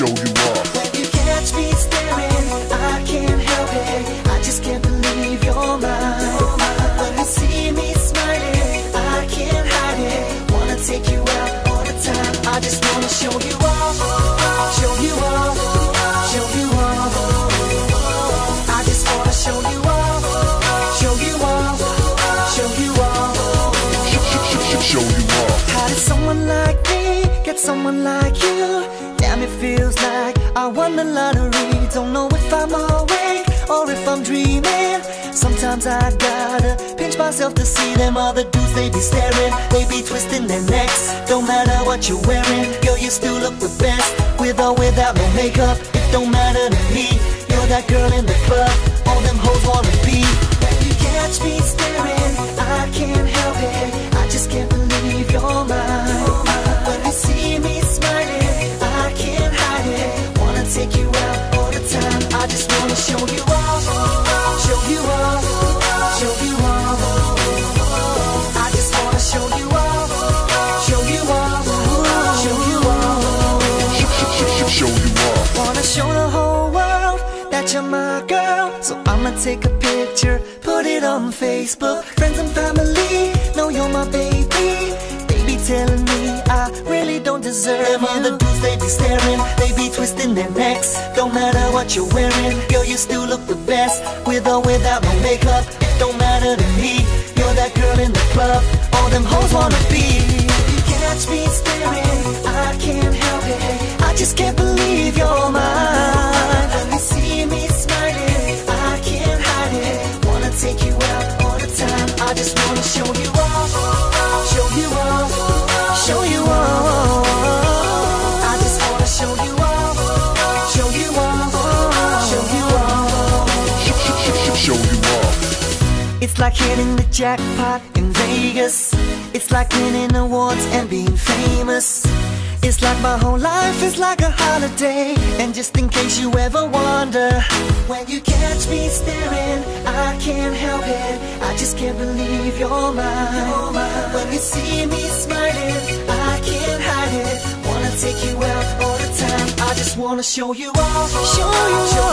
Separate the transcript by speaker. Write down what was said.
Speaker 1: show you off.
Speaker 2: When you catch me staring, I can't help it. I just can't believe you're mine. When you see me smiling, I can't hide it. Wanna take you out all the time. I just wanna show you off, show you off, show you off. I just wanna show you off, show you off, show you off.
Speaker 1: Show you off.
Speaker 2: How did someone like me get someone like you? Damn, it feels like I won the lottery. Don't know if I'm awake or if I'm dreaming. Sometimes I gotta pinch myself to see them other dudes. They be staring, they be twisting their necks. Don't matter what you're wearing, girl, you still look the best. With or without no makeup, it don't matter to me. You're that girl in the club, all them hoes wanna be. When you catch me staring, I can't help it. I just can't believe you're mine. When you see me smiling, I can't hide it. Wanna take you out all the time. I just wanna show you off, show you off, show you off. I just wanna show you off, show you off, show you off.
Speaker 1: Show you off.
Speaker 2: Wanna show the whole world that you're my girl. So I'ma take a picture, put it on Facebook. Friends and family know you're my baby. They be telling me I really don't deserve them. Other dudes, they be staring, they be twisting their necks. Don't matter what you're wearing, girl, you still look the best. With or without no makeup, it don't matter to me. You're that girl in the club, all them hoes wanna be. You catch me staring, I can't help it. I just can't believe you're mine. When you see me smiling, I can't hide it. Wanna take you out all the time. I just wanna show you off, show you off, show you off. I just wanna show you off, show you off, show you off.
Speaker 1: Show you off.
Speaker 2: It's like hitting the jackpot in Vegas. It's like winning awards and being famous. It's like my whole life is like a holiday. And just in case you ever wonder, when you catch me staring, I can't help it. I just can't believe you're mine. When you see me smiling, I can't hide it. Wanna take you out all the time. I just wanna show you off, show you